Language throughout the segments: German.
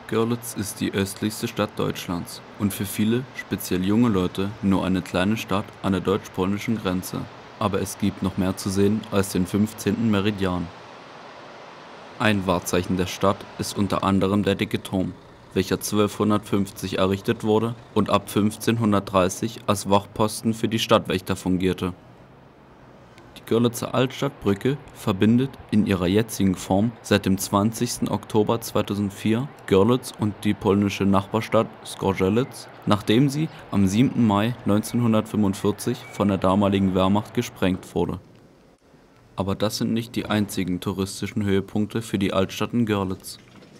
Görlitz ist die östlichste Stadt Deutschlands und für viele, speziell junge Leute, nur eine kleine Stadt an der deutsch-polnischen Grenze. Aber es gibt noch mehr zu sehen als den 15. Meridian. Ein Wahrzeichen der Stadt ist unter anderem der dicke Turm, welcher 1250 errichtet wurde und ab 1530 als Wachposten für die Stadtwächter fungierte. Die Görlitzer Altstadtbrücke verbindet in ihrer jetzigen Form seit dem 20. Oktober 2004 Görlitz und die polnische Nachbarstadt Zgorzelec, nachdem sie am 7. Mai 1945 von der damaligen Wehrmacht gesprengt wurde. Aber das sind nicht die einzigen touristischen Höhepunkte für die Altstadt in Görlitz.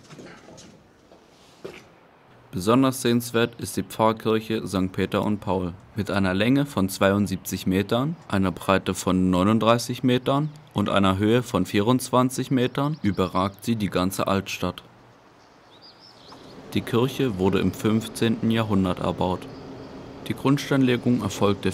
Besonders sehenswert ist die Pfarrkirche St. Peter und Paul. Mit einer Länge von 72 Metern, einer Breite von 39 Metern und einer Höhe von 24 Metern überragt sie die ganze Altstadt. Die Kirche wurde im 15. Jahrhundert erbaut. Die Grundsteinlegung erfolgte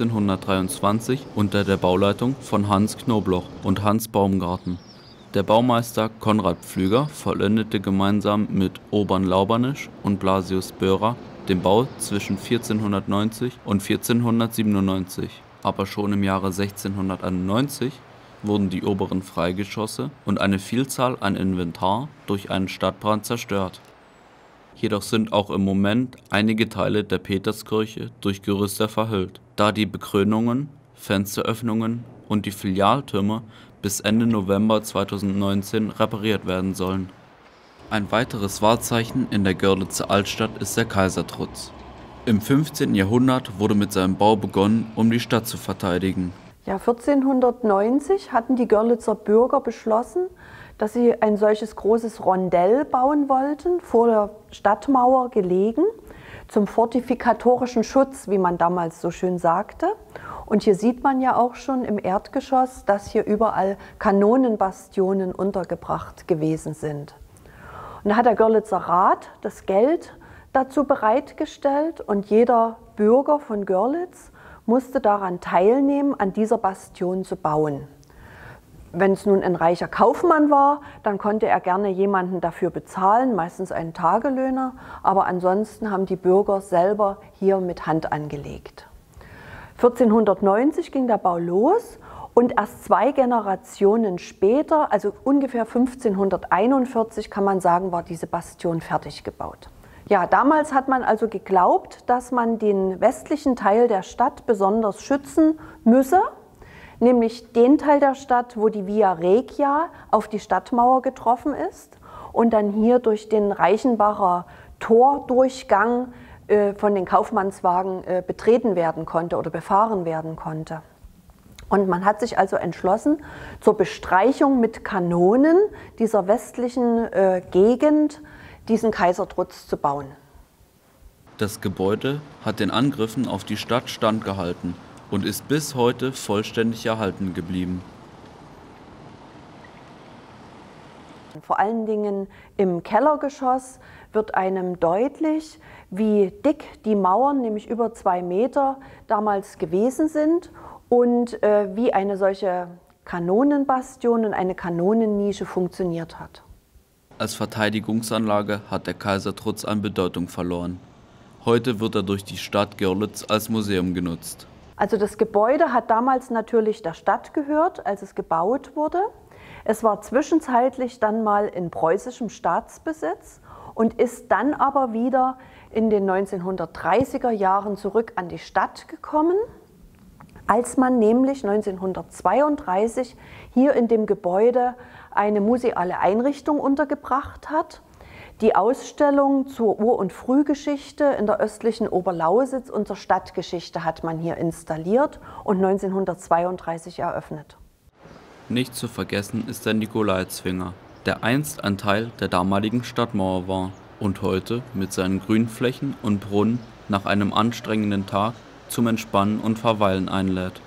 1423 unter der Bauleitung von Hans Knobloch und Hans Baumgarten. Der Baumeister Konrad Pflüger vollendete gemeinsam mit Urban Laubernich und Blasius Böhrer den Bau zwischen 1490 und 1497. Aber schon im Jahre 1691 wurden die oberen Freigeschosse und eine Vielzahl an Inventar durch einen Stadtbrand zerstört. Jedoch sind auch im Moment einige Teile der Peterskirche durch Gerüste verhüllt, da die Bekrönungen, Fensteröffnungen und die Filialtürme bis Ende November 2019 repariert werden sollen. Ein weiteres Wahrzeichen in der Görlitzer Altstadt ist der Kaisertrutz. Im 15. Jahrhundert wurde mit seinem Bau begonnen, um die Stadt zu verteidigen. Ja, 1490 hatten die Görlitzer Bürger beschlossen, dass sie ein solches großes Rondell bauen wollten, vor der Stadtmauer gelegen, zum fortifikatorischen Schutz, wie man damals so schön sagte. Und hier sieht man ja auch schon im Erdgeschoss, dass hier überall Kanonenbastionen untergebracht gewesen sind. Und da hat der Görlitzer Rat das Geld dazu bereitgestellt und jeder Bürger von Görlitz musste daran teilnehmen, an dieser Bastion zu bauen. Wenn es nun ein reicher Kaufmann war, dann konnte er gerne jemanden dafür bezahlen, meistens einen Tagelöhner, aber ansonsten haben die Bürger selber hier mit Hand angelegt. 1490 ging der Bau los und erst 2 Generationen später, also ungefähr 1541 kann man sagen, war diese Bastion fertig gebaut. Ja, damals hat man also geglaubt, dass man den westlichen Teil der Stadt besonders schützen müsse, nämlich den Teil der Stadt, wo die Via Regia auf die Stadtmauer getroffen ist und dann hier durch den Reichenbacher Tordurchgang von den Kaufmannswagen betreten werden konnte oder befahren werden konnte. Und man hat sich also entschlossen, zur Bestreichung mit Kanonen dieser westlichen Gegend diesen Kaisertrutz zu bauen. Das Gebäude hat den Angriffen auf die Stadt standgehalten und ist bis heute vollständig erhalten geblieben. Vor allen Dingen im Kellergeschoss wird einem deutlich, wie dick die Mauern, nämlich über 2 Meter, damals gewesen sind und wie eine solche Kanonenbastion und eine Kanonennische funktioniert hat. Als Verteidigungsanlage hat der Kaisertrutz an Bedeutung verloren. Heute wird er durch die Stadt Görlitz als Museum genutzt. Also das Gebäude hat damals natürlich der Stadt gehört, als es gebaut wurde. Es war zwischenzeitlich dann mal in preußischem Staatsbesitz und ist dann aber wieder in den 1930er Jahren zurück an die Stadt gekommen, als man nämlich 1932 hier in dem Gebäude eine museale Einrichtung untergebracht hat. Die Ausstellung zur Ur- und Frühgeschichte in der östlichen Oberlausitz und zur Stadtgeschichte hat man hier installiert und 1932 eröffnet. Nicht zu vergessen ist der Nikolaizwinger, der einst ein Teil der damaligen Stadtmauer war und heute mit seinen Grünflächen und Brunnen nach einem anstrengenden Tag zum Entspannen und Verweilen einlädt.